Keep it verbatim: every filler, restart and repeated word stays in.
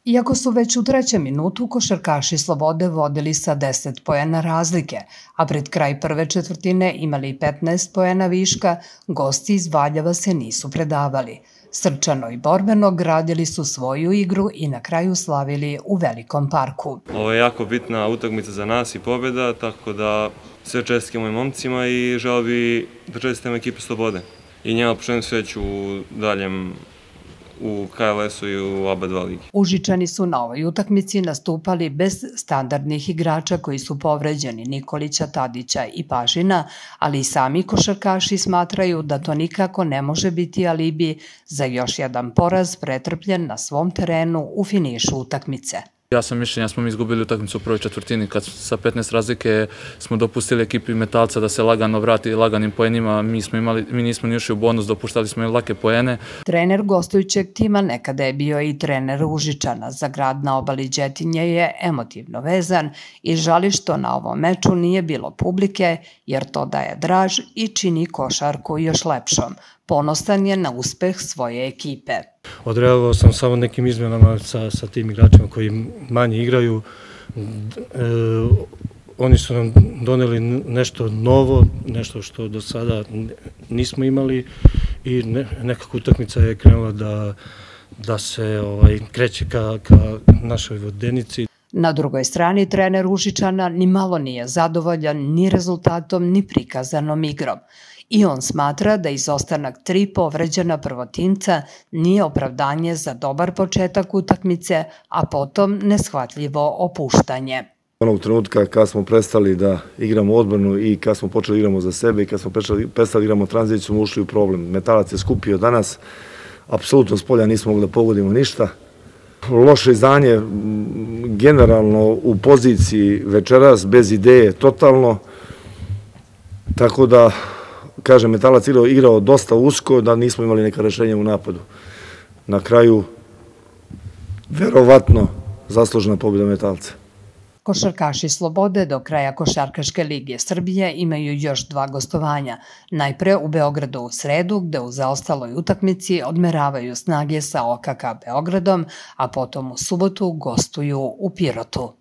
Iako su već u trećem minutu košarkaši Slobode vodili sa deset poena razlike, a pred kraj prve četvrtine imali petnaest poena viška, gosti iz Valjeva se nisu predavali. Srčano i borbeno gradili su svoju igru i na kraju slavili u Velikom parku. Ovo je jako bitna utakmica za nas i pobjeda, tako da sve čestitke mojim momcima i želeo bi da čestitam ekipe Slobode. I njema poželim sreću u daljem u K L S-u i u oba dva ligi. Užičani su na ovoj utakmici nastupali bez standardnih igrača koji su povređeni, Nikolića, Tadića i Pažina, ali i sami košarkaši smatraju da to nikako ne može biti alibi za još jedan poraz pretrpljen na svom terenu u finišu utakmice. Ja sam mišljenja, smo mi izgubili utakmicu u prvoj četvrtini, kad sa petnaest razlike smo dopustili ekipi Metalca da se lagano vrati laganim poenima, mi, smo imali, mi nismo ni ušli u bonus, dopuštali smo im lake poene. Trener gostujućeg tima nekada je bio i trener Užičana. Za grad na obali Đetinje je emotivno vezan i žali što na ovom meču nije bilo publike, jer to daje draž i čini košarku još lepšom. Ponosan je na uspeh svoje ekipe. Odreagovao sam samo nekim izmenama sa, sa tim igračima koji manje igraju. E, oni su nam doneli nešto novo, nešto što do sada nismo imali i ne, nekako utakmica je krenula da, da se ovaj, kreće ka, ka našoj vodenici. Na drugoj strani trener Užičana ni malo nije zadovoljan ni rezultatom ni prikazanom igrom. I on smatra da izostanak tri povređena prvotimca nije opravdanje za dobar početak utakmice, a potom neshvatljivo opuštanje. Onog trenutka kad smo prestali da igramo odbranu i kad smo počeli igramo za sebe i kad smo prestali igramo tranziciju, smo ušli u problem. Metalac je skupio danas, apsolutno s polja nismo mogli da pogodimo ništa. Loše izdanje generalno u poziciji večeras, bez ideje totalno, tako da kažem, Metalac igrao, igrao dosta usko, da nismo imali neka rešenja u napadu. Na kraju, verovatno, zaslužena pobjeda Metalca. Košarkaši Slobode do kraja Košarkaške lige Srbije imaju još dva gostovanja. Najpre u Beogradu u sredu, gde u zaostaloj utakmici odmeravaju snage sa O K K Beogradom, a potom u subotu gostuju u Pirotu.